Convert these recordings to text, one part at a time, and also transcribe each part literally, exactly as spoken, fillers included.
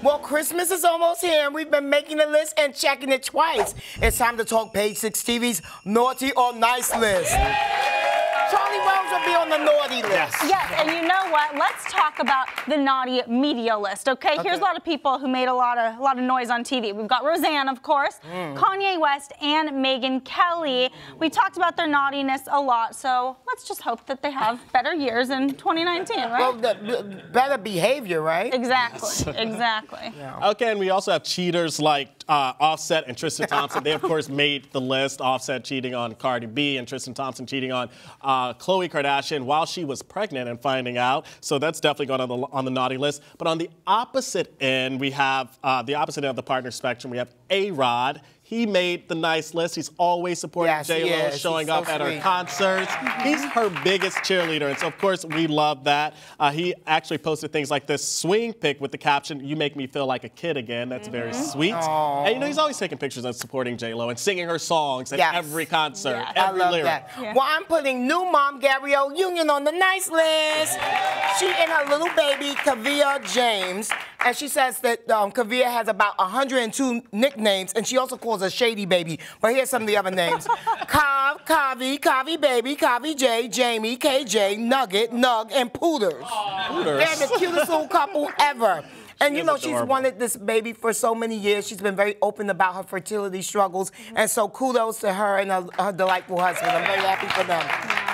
Well, Christmas is almost here, and we've been making the list and checking it twice. It's time to talk Page Six T V's Naughty or Nice list. Charlie Rose will be on the naughty list. Yes. yes, and you know what? Let's talk about the naughty media list, okay? okay? Here's a lot of people who made a lot of a lot of noise on T V. We've got Roseanne, of course, mm. Kanye West, and Megyn Kelly. We talked about their naughtiness a lot, so let's just hope that they have better years in twenty nineteen, right? Well, the, better behavior, right? Exactly, exactly. Yeah. Okay, and we also have cheaters like uh, Offset and Tristan Thompson. They, of course, made the list. Offset cheating on Cardi B and Tristan Thompson cheating on uh, Khloe Kardashian while she was pregnant and finding out. So that's definitely going on the, on the naughty list. But on the opposite end, we have uh, the opposite end of the partner spectrum. We have A-Rod. He made the nice list. He's always supporting yes, J-Lo, showing up so at her concerts. He's her biggest cheerleader, and so, of course, we love that. Uh, he actually posted things like this swing pic with the caption, "You make me feel like a kid again." That's mm-hmm. very sweet. Aww. And, you know, he's always taking pictures of supporting J-Lo and singing her songs at yes. every concert, yes. every I love lyric. that. Yeah. Well, I'm putting new mom Gabrielle Union on the nice list. She and her little baby, Kavia James, and she says that um, Kavia has about one hundred two nicknames, and she also calls a Shady Baby. But here's some of the other names. Kav, Kavi, Kavi Baby, Kavi J, Jamie, K J, Nugget, Nug, and Pooters. Pooters. They're the cutest little couple ever. And you know, she's wanted this baby for so many years. She's been very open about her fertility struggles. And so kudos to her and her, her delightful husband. I'm very happy for them.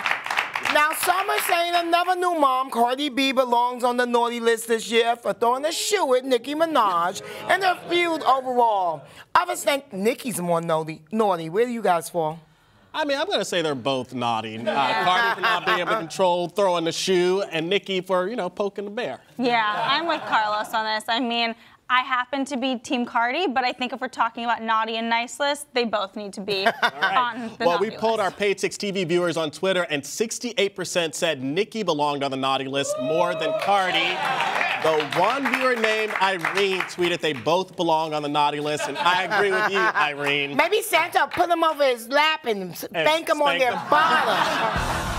Now, some are saying another new mom, Cardi B, belongs on the naughty list this year for throwing a shoe at Nicki Minaj and her feud overall. Others think Nicki's more naughty. naughty. Where do you guys fall? I mean, I'm going to say they're both naughty. Uh, Cardi for not being able to control throwing the shoe, and Nicki for, you know, poking the bear. Yeah, I'm with Carlos on this. I mean, I happen to be Team Cardi, but I think if we're talking about naughty and nice list, they both need to be right. on the Well, naughty we polled list. our Page Six T V viewers on Twitter, and sixty-eight percent said Nicki belonged on the naughty list more than Cardi. The one viewer named Irene tweeted they both belong on the naughty list, and I agree with you, Irene. Maybe Santa put them over his lap and, and spank them on their bottom.